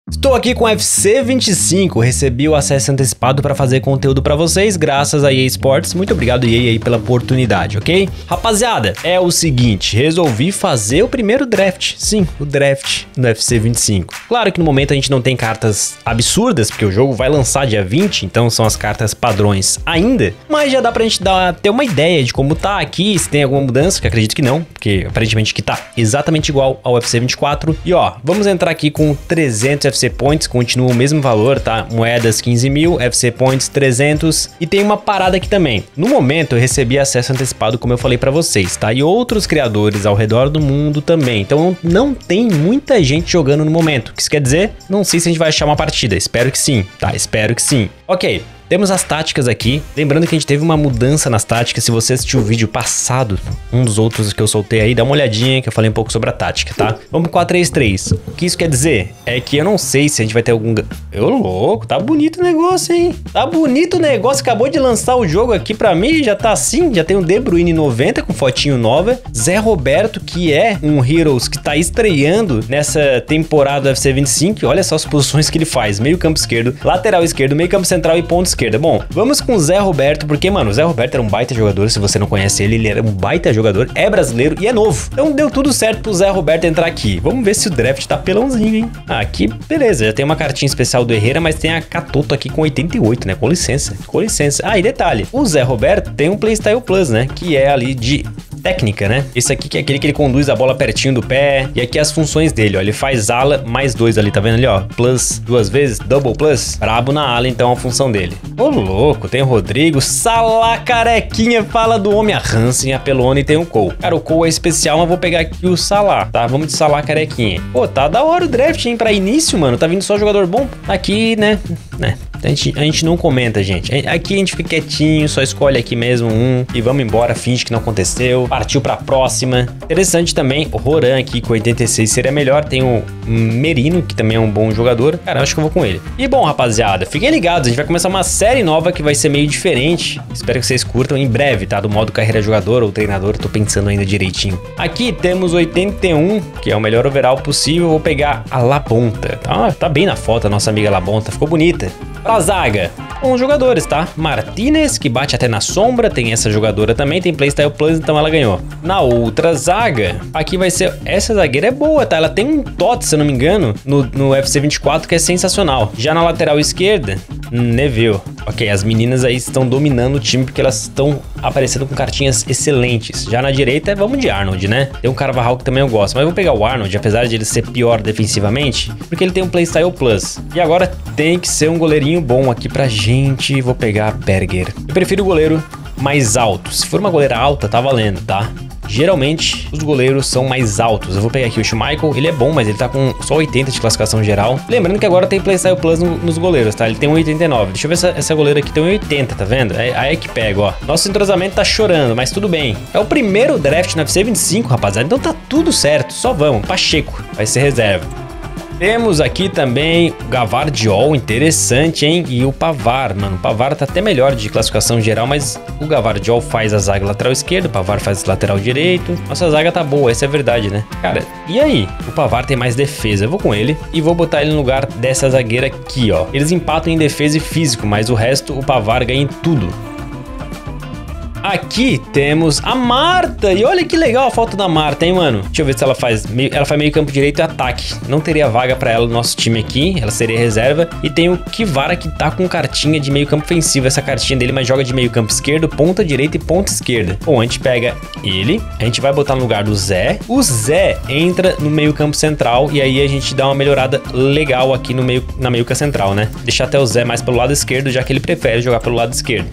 Estou aqui com o UFC 25, recebi o acesso antecipado para fazer conteúdo para vocês, graças a EA Sports. Muito obrigado, EA, aí pela oportunidade, ok? Rapaziada, é o seguinte, resolvi fazer o primeiro draft, sim, o draft do UFC 25. Claro que no momento a gente não tem cartas absurdas, porque o jogo vai lançar dia 20, então são as cartas padrões ainda, mas já dá pra gente ter uma ideia de como tá aqui, se tem alguma mudança, que acredito que não, porque aparentemente que tá exatamente igual ao UFC 24. E ó, vamos entrar aqui com 300 FC Points, continua o mesmo valor, tá? Moedas 15 mil, FC Points 300. E tem uma parada aqui também. No momento eu recebi acesso antecipado, como eu falei pra vocês, tá? E outros criadores ao redor do mundo também. Então não tem muita gente jogando no momento. O que isso quer dizer? Não sei se a gente vai achar uma partida. Espero que sim, tá? Espero que sim. Ok. Temos as táticas aqui, lembrando que a gente teve uma mudança nas táticas. Se você assistiu o vídeo passado, um dos outros que eu soltei aí, dá uma olhadinha que eu falei um pouco sobre a tática, tá? Vamos pro 4-3-3. O que isso quer dizer? É que eu não sei se a gente vai ter algum... Ô, louco, tá bonito o negócio, hein? Tá bonito o negócio, acabou de lançar o jogo aqui pra mim, já tá assim, já tem um De Bruyne 90 com fotinho nova, Zé Roberto, que é um Heroes que tá estreando nessa temporada do UFC 25, olha só as posições que ele faz, meio campo esquerdo, lateral esquerdo, meio campo central e ponto esquerda. Bom, vamos com o Zé Roberto, porque, mano, o Zé Roberto era um baita jogador. Se você não conhece ele, ele era um baita jogador, é brasileiro e é novo. Então deu tudo certo pro Zé Roberto entrar aqui. Vamos ver se o draft tá pelãozinho, hein? Aqui, beleza, já tem uma cartinha especial do Herrera, mas tem a Catoto aqui com 88, né? Com licença, com licença. Ah, e detalhe, o Zé Roberto tem um Playstyle Plus, né? Que é ali de técnica, né? Esse aqui que é aquele que ele conduz a bola pertinho do pé. E aqui as funções dele, ó. Ele faz ala mais 2 ali, tá vendo ali, ó? Plus 2 vezes, double plus. Brabo na ala, então, a função dele. Ô, louco, tem o Rodrigo. Salah, carequinha, fala do homem. A Hansen, a Pelone e tem o Cole. Cara, o Cole é especial, mas vou pegar aqui o Salah, tá? Vamos de Salah, carequinha. Pô, tá da hora o draft, hein? Pra início, mano. Tá vindo só jogador bom. Aqui, né? A gente não comenta, gente. Aqui a gente fica quietinho, só escolhe aqui mesmo um e vamos embora, finge que não aconteceu. Partiu pra próxima. Interessante também, o Roran aqui com 86 seria melhor. Tem o Merino, que também é um bom jogador. Cara, eu acho que eu vou com ele. E bom, rapaziada, fiquem ligados. A gente vai começar uma série nova que vai ser meio diferente. Espero que vocês curtam em breve, tá? Do modo carreira jogador ou treinador, tô pensando ainda direitinho. Aqui temos 81, que é o melhor overall possível. Vou pegar a Labonta. Tá bem na foto a nossa amiga Labonta, ficou bonita. Pra zaga, bons jogadores, tá? Martinez, que bate até na sombra, tem essa jogadora também, tem Playstyle Plus, então ela ganhou. Na outra zaga, aqui vai ser... Essa zagueira é boa, tá? Ela tem um TOT, se eu não me engano, no UFC 24, que é sensacional. Já na lateral esquerda, Neville. Ok, as meninas aí estão dominando o time, porque elas estão aparecendo com cartinhas excelentes. Já na direita, vamos de Arnold, né? Tem um Carvajal que também eu gosto, mas eu vou pegar o Arnold, apesar de ele ser pior defensivamente, porque ele tem um Playstyle Plus. E agora tem que ser um goleirinho bom aqui pra gente. Vou pegar Berger. Eu prefiro o goleiro mais alto. Se for uma goleira alta, tá valendo, tá? Geralmente, os goleiros são mais altos. Eu vou pegar aqui o Schmeichel, ele é bom, mas ele tá com só 80 de classificação geral. Lembrando que agora tem Playstyle Plus nos goleiros, tá? Ele tem um 89. Deixa eu ver essa goleira aqui tem um 80, tá vendo? Aí é que pega, ó. Nosso entrosamento tá chorando, mas tudo bem. É o primeiro draft no UFC 25, rapaziada. Então tá tudo certo. Só vamos. Pacheco vai ser reserva. Temos aqui também o Gavardiol, interessante, hein? E o Pavar, mano. O Pavar tá até melhor de classificação geral, mas o Gavardiol faz a zaga lateral esquerda, o Pavar faz lateral direito. Nossa zaga tá boa, essa é a verdade, né? Cara, e aí? O Pavar tem mais defesa. Eu vou com ele e vou botar ele no lugar dessa zagueira aqui, ó. Eles empatam em defesa e físico, mas o resto o Pavar ganha em tudo. Aqui temos a Marta. E olha que legal a foto da Marta, hein, mano? Deixa eu ver se ela faz meio campo direito e ataque. Não teria vaga pra ela no nosso time aqui. Ela seria reserva. E tem o Kivara, que tá com cartinha de meio campo ofensivo. Essa cartinha dele, mas joga de meio campo esquerdo, ponta direita e ponta esquerda. Bom, a gente pega ele. A gente vai botar no lugar do Zé. O Zé entra no meio campo central. E aí a gente dá uma melhorada legal aqui na meiuca central, né? Deixar até o Zé mais pelo lado esquerdo, já que ele prefere jogar pelo lado esquerdo.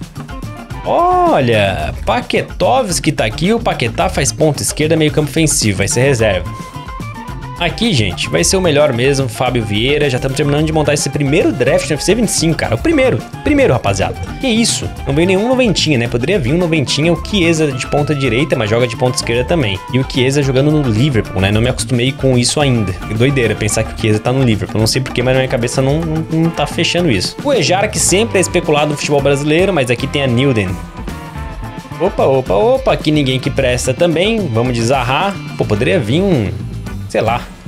Olha, Paquetovski tá aqui, o Paquetá faz ponta esquerda, meio campo ofensivo, vai ser reserva. Aqui, gente, vai ser o melhor mesmo, Fábio Vieira. Já estamos terminando de montar esse primeiro draft no UFC 25, cara. O primeiro, rapaziada. Que isso? Não veio nenhum noventinha, né? Poderia vir um noventinha, o Chiesa de ponta direita, mas joga de ponta esquerda também. E o Chiesa jogando no Liverpool, né? Não me acostumei com isso ainda. Que doideira pensar que o Chiesa tá no Liverpool. Não sei porquê, mas na minha cabeça não tá fechando isso. O Ejar, que sempre é especulado no futebol brasileiro, mas aqui tem a Nilden. Opa, aqui ninguém que presta também. Vamos de Zaha. Pô, poderia vir um... sei lá,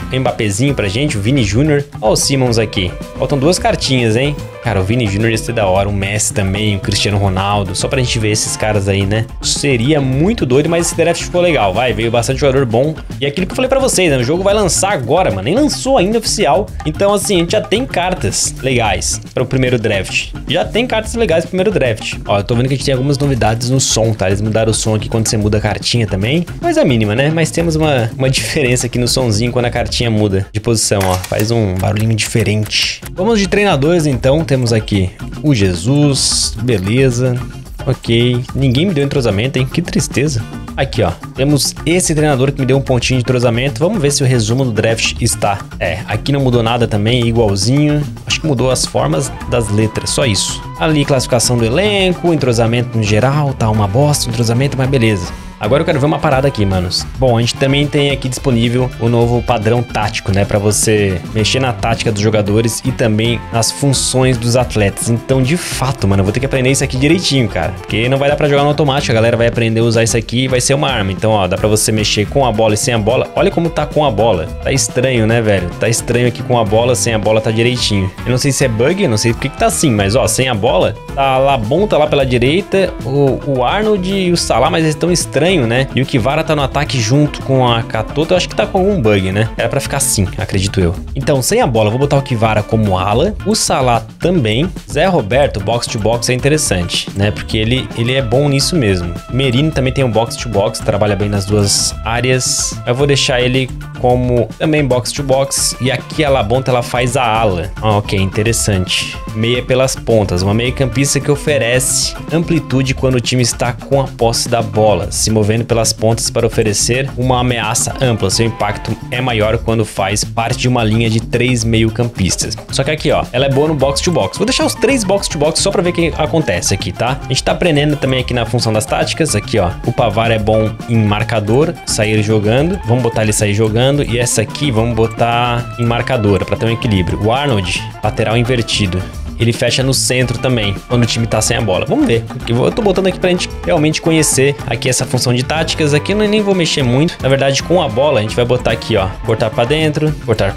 Mbappézinho pra gente, o Vini Júnior. Ó o Simmons aqui. Faltam 2 cartinhas, hein? Cara, o Vini Júnior ia ser da hora, o Messi também, o Cristiano Ronaldo, só pra gente ver esses caras aí, né? Seria muito doido, mas esse draft ficou legal, vai, veio bastante jogador bom. E aquilo que eu falei pra vocês, né? O jogo vai lançar agora, mano, nem lançou ainda oficial. Então, assim, a gente já tem cartas legais para o primeiro draft. Já tem cartas legais pro primeiro draft. Ó, eu tô vendo que a gente tem algumas novidades no som, tá? Eles mudaram o som aqui quando você muda a cartinha também. Coisa mínima, né? Mas temos uma diferença aqui no sonzinho quando a cartinha muda de posição, ó. Faz um barulhinho diferente. Vamos de treinadores, então. Temos aqui o Jesus, beleza, ok, ninguém me deu entrosamento, hein, que tristeza. Aqui, ó, temos esse treinador que me deu um pontinho de entrosamento. Vamos ver se o resumo do draft está. Aqui não mudou nada também, igualzinho. Acho que mudou as formas das letras, só isso. Ali, classificação do elenco, entrosamento no geral, tá uma bosta o entrosamento, mas beleza. Agora eu quero ver uma parada aqui, manos. Bom, a gente também tem aqui disponível o novo padrão tático, né? Pra você mexer na tática dos jogadores e também nas funções dos atletas. Então, de fato, mano, eu vou ter que aprender isso aqui direitinho, cara. Porque não vai dar pra jogar no automático, a galera vai aprender a usar isso aqui e vai ser uma arma. Então, ó, dá pra você mexer com a bola e sem a bola. Olha como tá com a bola. Tá estranho, né, velho? Tá estranho aqui com a bola, sem a bola tá direitinho. Eu não sei se é bug, eu não sei porque que tá assim, mas, ó, sem a bola, tá lá bom, tá lá pela direita. O Arnold e o Salah, mas eles estão estranhos, né? E o Kvara tá no ataque junto com a Katoto, eu acho que tá com algum bug, né? Era pra ficar assim, acredito eu. Então, sem a bola, eu vou botar o Kvara como ala, o Salah também. Zé Roberto, box to box é interessante, né? Porque ele é bom nisso mesmo. Merino também tem um box to box, trabalha bem nas duas áreas. Eu vou deixar ele como também box to box. E aqui a Labonta, ela faz a ala. Ok, interessante. Meia pelas pontas, uma meia campista que oferece amplitude quando o time está com a posse da bola, se movendo pelas pontas para oferecer uma ameaça ampla. Seu impacto é maior quando faz parte de uma linha de 3 meio-campistas. Só que aqui, ó, ela é boa no box to box. Vou deixar os 3 box to box só para ver o que acontece aqui, tá? A gente tá aprendendo também aqui na função das táticas. Aqui, ó, o Pavard é bom em marcador, sair jogando. Vamos botar ele sair jogando. E essa aqui vamos botar em marcadora para ter um equilíbrio. O Arnold, lateral invertido. Ele fecha no centro também, quando o time tá sem a bola. Vamos ver. Eu tô botando aqui pra gente realmente conhecer aqui essa função de táticas. Aqui eu nem vou mexer muito. Na verdade, com a bola, a gente vai botar aqui, ó. Cortar pra dentro.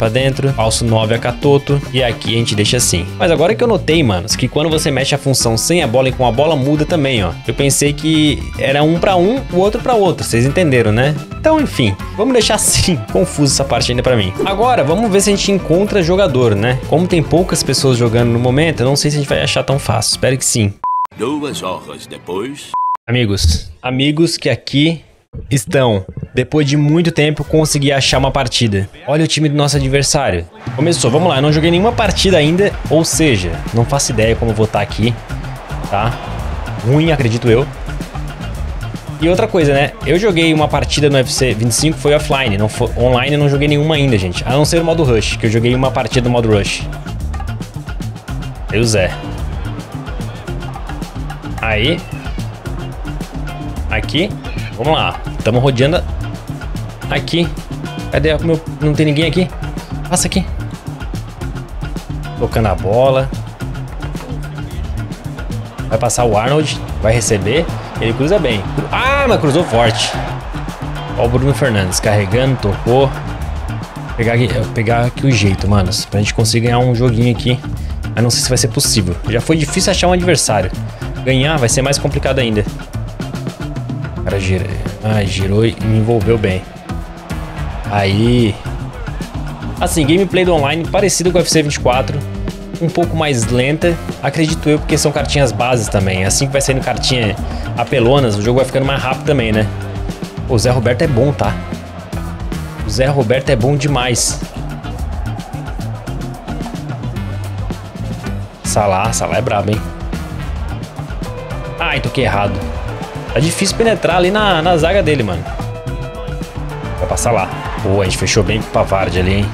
Falso 9 a Katoto. E aqui a gente deixa assim. Mas agora que eu notei, manos, que quando você mexe a função sem a bola e com a bola, muda também, ó. Eu pensei que era um pra um, o outro pra outro. Vocês entenderam, né? Então, enfim. Vamos deixar assim. Confuso essa parte ainda pra mim. Agora, vamos ver se a gente encontra jogador, né? Como tem poucas pessoas jogando no momento, eu não sei se a gente vai achar tão fácil. Espero que sim. 2 horas depois. Amigos que aqui estão. Depois de muito tempo, consegui achar uma partida. Olha o time do nosso adversário. Começou, vamos lá. Eu não joguei nenhuma partida ainda. Ou seja, não faço ideia como vou estar aqui. Tá? Ruim, acredito eu. E outra coisa, né? Eu joguei uma partida no UFC 25, foi offline. Não foi, online eu não joguei nenhuma ainda, gente. A não ser o modo Rush, que eu joguei uma partida no modo Rush. Aí o Zé. Aí. Aqui. Vamos lá. Estamos rodeando. Aqui. Cadê o meu... Não tem ninguém aqui? Passa aqui. Tocando a bola. Vai passar o Arnold. Vai receber. Ele cruza bem. Ah, mas cruzou forte. Ó o Bruno Fernandes. Carregando, tocou. Pegar aqui o jeito, manos. Pra gente conseguir ganhar um joguinho aqui. Mas não sei se vai ser possível. Já foi difícil achar um adversário. Ganhar vai ser mais complicado ainda. O cara gira. Ah, girou e me envolveu bem. Aí. Assim, gameplay do online parecido com o UFC 24. Um pouco mais lenta. Acredito eu, porque são cartinhas bases também. Assim que vai saindo cartinha apelonas, o jogo vai ficando mais rápido também, né? O Zé Roberto é bom, tá? O Zé Roberto é bom demais. Salah é brabo, hein? Ai, toquei errado. Tá difícil penetrar ali na zaga dele, mano. Vai passar lá. Boa, a gente fechou bem com o Pavard ali, hein?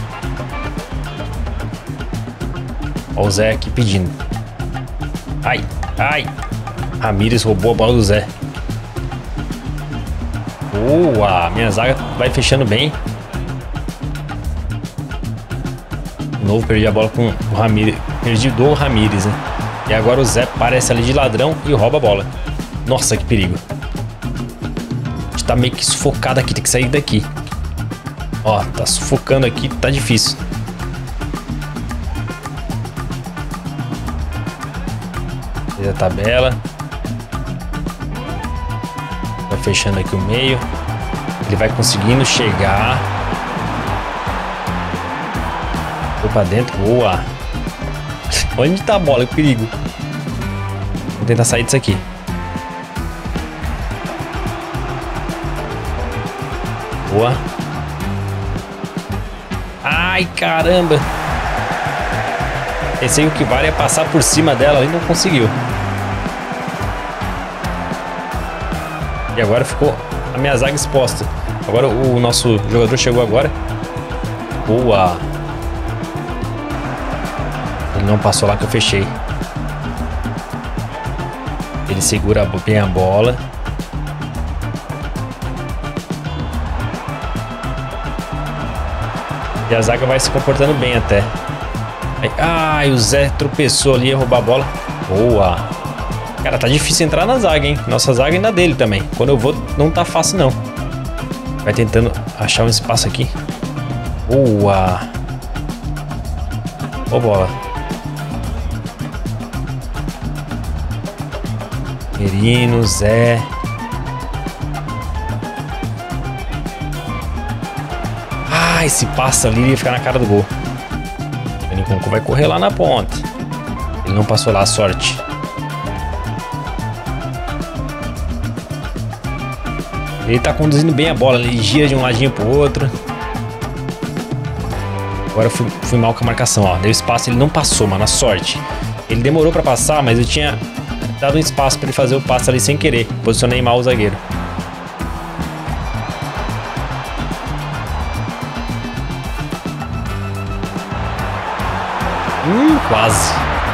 Ó o Zé aqui pedindo. Ai. Ramírez roubou a bola do Zé. Boa, minha zaga vai fechando bem. De novo perdi a bola com o Ramírez. Perdi do Ramírez, né? E agora o Zé parece ali de ladrão e rouba a bola. Nossa, que perigo. A gente tá meio que sufocado aqui, tem que sair daqui. Ó, tá sufocando aqui, tá difícil. Fez a tabela. Vai fechando aqui o meio. Ele vai conseguindo chegar. Foi pra dentro, boa. Onde tá a bola? Que perigo. Vou tentar sair disso aqui. Boa. Ai, caramba. Pensei que o que vale é passar por cima dela e não conseguiu. E agora ficou a minha zaga exposta. Agora o nosso jogador chegou agora. Boa. Ele não passou lá que eu fechei. Ele segura bem a bola. E a zaga vai se comportando bem até. Ai, o Zé tropeçou ali, ia roubar a bola. Boa. Cara, tá difícil entrar na zaga, hein? Nossa zaga ainda dele também. Quando eu vou, não tá fácil, não. Vai tentando achar um espaço aqui. Boa. Ô, bola. Merino, Zé. Ah, se passa ali, ele ia ficar na cara do gol. O Niconco vai correr lá na ponta. Ele não passou lá, a sorte. Ele tá conduzindo bem a bola, ele gira de um ladinho pro outro. Agora eu fui mal com a marcação, ó. Deu espaço, ele não passou, mano, a sorte. Ele demorou pra passar, mas eu tinha dado um espaço pra ele fazer o passe ali sem querer. Posicionei mal o zagueiro. Quase.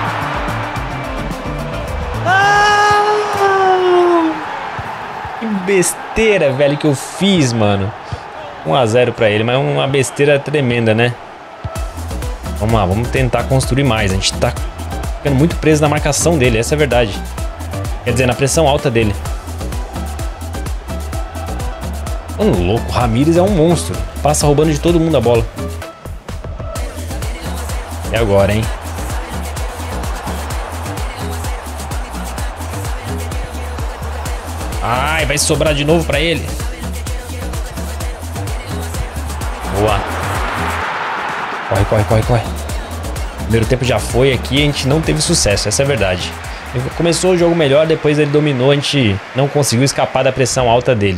Que besteira, velho, que eu fiz, mano. 1 a 0 pra ele, mas uma besteira tremenda, né? Vamos lá, vamos tentar construir mais. A gente tá ficando muito preso na marcação dele, essa é a verdade. Quer dizer, na pressão alta dele. Mano, louco, o Ramírez é um monstro. Passa roubando de todo mundo a bola. E agora, hein? Ai, vai sobrar de novo pra ele. Boa. Corre, corre, corre, corre. Primeiro tempo já foi aqui, a gente não teve sucesso, essa é a verdade. Ele começou o jogo melhor, depois ele dominou, a gente não conseguiu escapar da pressão alta dele.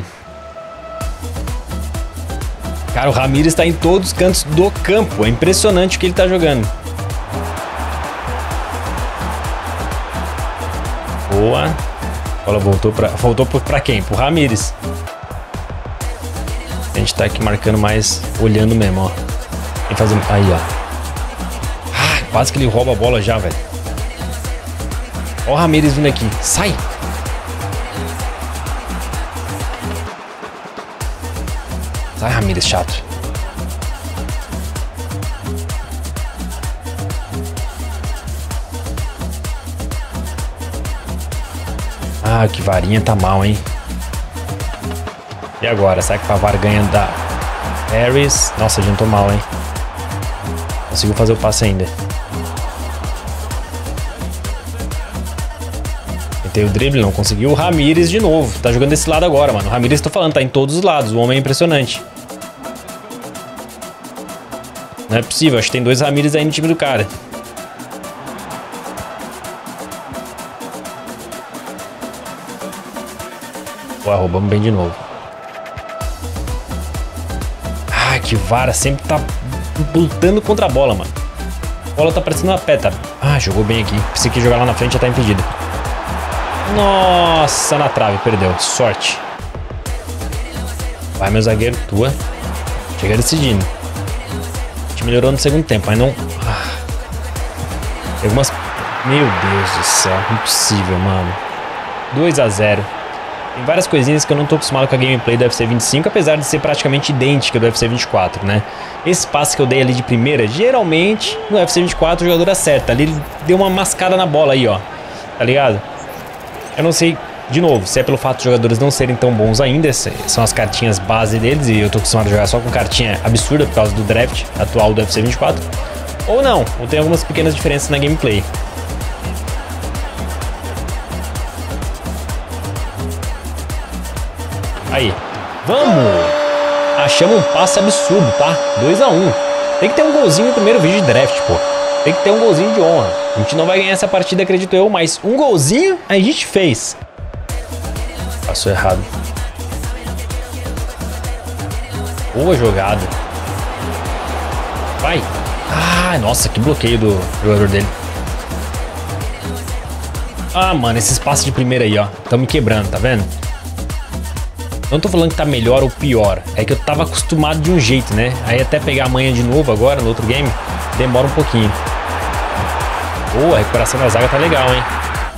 Cara, o Ramírez tá em todos os cantos do campo, é impressionante o que ele tá jogando. Boa. A bola voltou pra quem? Pro Ramírez. A gente tá aqui marcando mais, olhando mesmo, ó. Tem fazendo... Aí, ó. Ah, quase que ele rouba a bola já, velho. Ó o Ramírez vindo aqui. Sai! Sai, Ramírez, chato. Ah, que varinha tá mal, hein? E agora? Será que o Pavar ganha da Harris? Nossa, adiantou mal, hein? Conseguiu fazer o passe ainda. Tentei o drible, não conseguiu. O Ramírez de novo. Tá jogando desse lado agora, mano. O Ramírez, tô falando, tá em todos os lados. O homem é impressionante. Não é possível. Acho que tem 2 Ramírez aí no time do cara. Pô, roubamos bem de novo. Ah, que vara. Sempre tá lutando contra a bola, mano. A bola tá parecendo uma peta. Ah, jogou bem aqui. Pensei que jogar lá na frente já tá impedido. Nossa, na trave. Perdeu. Sorte. Vai, meu zagueiro. Tua. Chega decidindo. A gente melhorou no segundo tempo, mas não... Tem algumas... Meu Deus do céu. Impossível, mano. 2 a 0. Tem várias coisinhas que eu não tô acostumado com a gameplay do UFC 25, apesar de ser praticamente idêntica do UFC 24, né? Esse passe que eu dei ali de primeira, geralmente no UFC 24 o jogador acerta. Ali ele deu uma mascada na bola aí, ó. Tá ligado? Eu não sei De novo, se é pelo fato de jogadores não serem tão bons ainda, são as cartinhas base deles, e eu tô acostumado a jogar só com cartinha absurda por causa do draft atual do UFC 24, ou não, ou tem algumas pequenas diferenças na gameplay. Aí, vamos! Achamos um passe absurdo, tá? 2-1. Tem que ter um golzinho no primeiro vídeo de draft, pô. Tem que ter um golzinho de honra. A gente não vai ganhar essa partida, acredito eu, mas um golzinho a gente fez. Passou errado. Boa jogada. Vai. Ah, nossa, que bloqueio do jogador dele. Ah, mano, esses passes de primeira aí, ó. Tão me quebrando, tá vendo? Não tô falando que tá melhor ou pior. É que eu tava acostumado de um jeito, né? Aí até pegar a manha de novo agora, no outro game, demora um pouquinho. Boa, a recuperação da zaga tá legal, hein?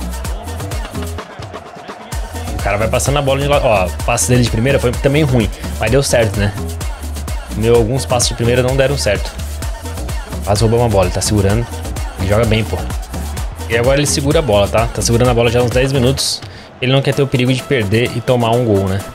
O cara vai passando a bola de lado. Ó, o passe dele de primeira foi também ruim, mas deu certo, né? Alguns passes de primeira não deram certo. Quase roubou uma bola, ele tá segurando. Ele joga bem, pô. E agora ele segura a bola, tá? Tá segurando a bola já há uns 10 minutos. Ele não quer ter o perigo de perder e tomar um gol, né?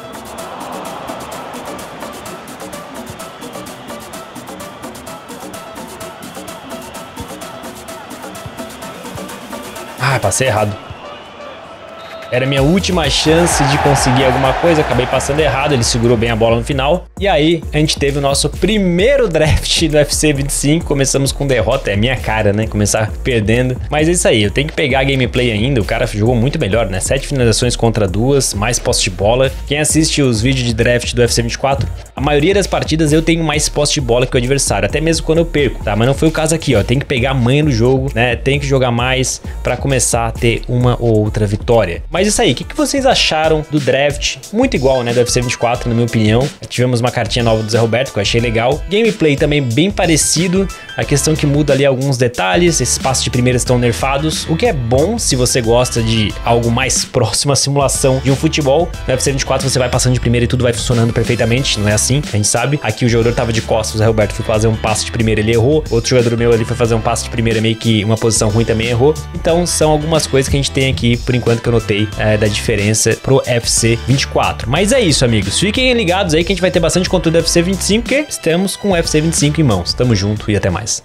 Ah, passei errado. Era a minha última chance de conseguir alguma coisa, acabei passando errado, ele segurou bem a bola no final. E aí, a gente teve o nosso primeiro draft do UFC 25, começamos com derrota, é minha cara, né, começar perdendo. Mas é isso aí, eu tenho que pegar a gameplay ainda, o cara jogou muito melhor, né, 7 finalizações contra 2, mais posse de bola. Quem assiste os vídeos de draft do UFC 24, a maioria das partidas eu tenho mais posse de bola que o adversário, até mesmo quando eu perco, tá? Mas não foi o caso aqui, ó, tem que pegar a manha no jogo, né, tem que jogar mais pra começar a ter uma ou outra vitória. Mas isso aí, o que vocês acharam do draft? Muito igual, né, do UFC 24, na minha opinião. Tivemos uma cartinha nova do Zé Roberto, que eu achei legal. Gameplay também bem parecido. A questão que muda ali alguns detalhes, esses passos de primeira estão nerfados, o que é bom se você gosta de algo mais próximo à simulação de um futebol. No UFC 24 você vai passando de primeira e tudo vai funcionando perfeitamente, não é assim, a gente sabe. Aqui o jogador tava de costas, o Zé Roberto foi fazer um passe de primeira, ele errou. Outro jogador meu ali foi fazer um passe de primeira, meio que uma posição ruim, também errou. Então são algumas coisas que a gente tem aqui, por enquanto, que eu notei da diferença pro UFC 24. Mas é isso, amigos, fiquem ligados aí que a gente vai ter bastante conteúdo do UFC 25, porque estamos com o UFC 25 em mãos. Tamo junto e até mais.